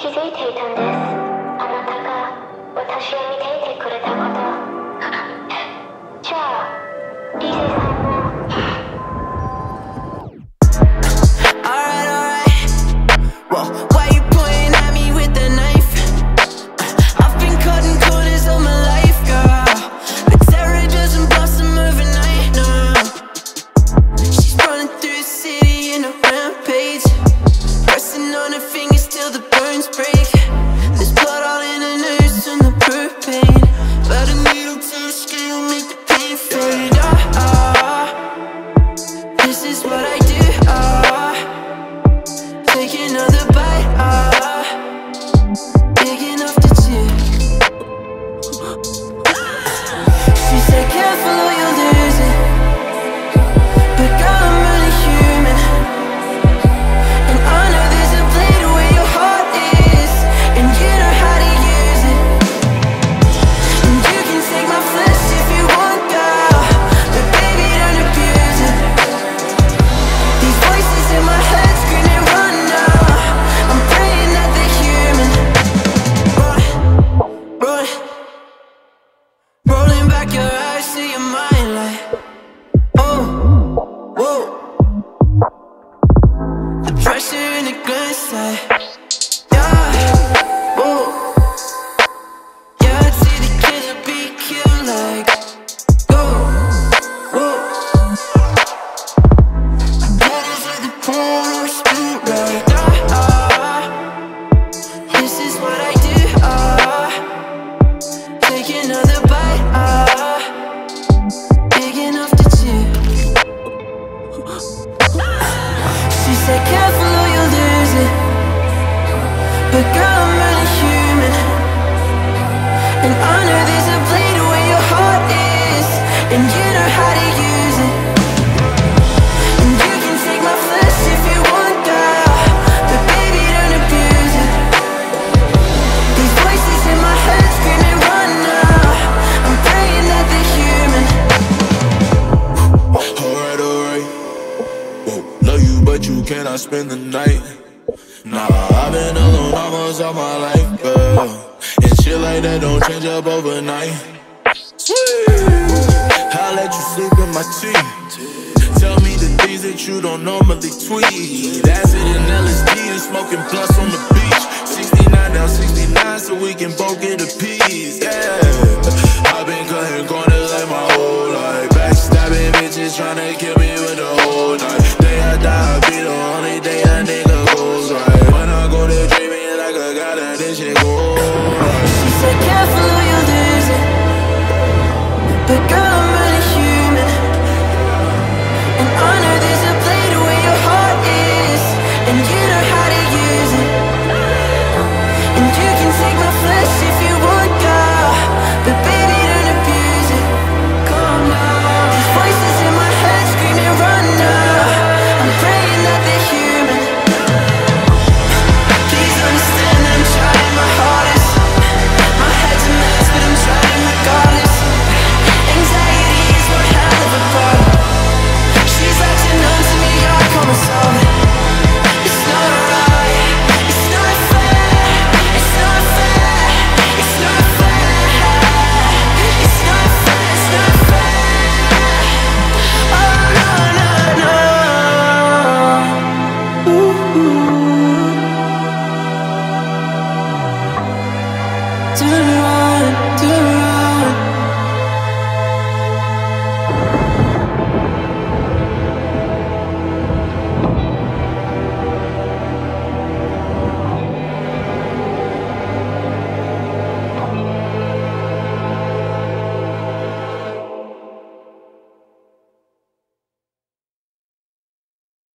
気づいていたんです。あなたが私を見ていてくれたこと。じゃあ、リゼさんも。 Alright, alright. Whoa, why you pointing at me with the knife? I've been cutting corners all my life, girl. But terror doesn't blossom overnight, no. She's running through the city in a rampage, pressing on her fingers till the burns break. There's blood all in her nerves and the proof pain, but a needle to the skin will make the pain fade. This is what I do. Take another bite. Big enough to chew. She said, careful or you'll lose it. But girl, I'm really human, and I know there's a blade where your heart is, and you know how to use it. And you can take my flesh if you want, girl, but baby, don't abuse it. These voices in my head screaming, run now. I'm praying that they're human. Run, rolling back your eyes to your mind like, oh, whoa. The pressure in a glance like, yeah, whoa. Yeah, I'd see the killer be killed like, go, whoa. That is like the porn or speed like, this is what I do, take another bite, big enough to chew. She said, careful or you'll lose it. But girl, I'm really human, and I know there's a blade where your heart is, and you know how to use it. And you can take my flesh if you want, girl, but baby, don't abuse it. These voices in my head screaming, run now. I'm praying that they're human. Alright, alright. Whoa, love you, but you cannot spend the night. Nah, I've been alone almost all my life, girl, and shit like that don't change up overnight. I'll let you sleep in my tea. Tell me the things that you don't normally tweet. Acid and LSD and smoking blunts on the beach. 69 down 69 so we can both get a piece, yeah. I've been cutting corners like my whole life, backstabbing bitches tryna kill me with the whole night. Day I die, I be the only day a nigga goes right. When I go there dreaming like I got a this shit go right. She said, careful or you'll lose it. But girl, I'm really human, and I know there's a blade where your heart is, and you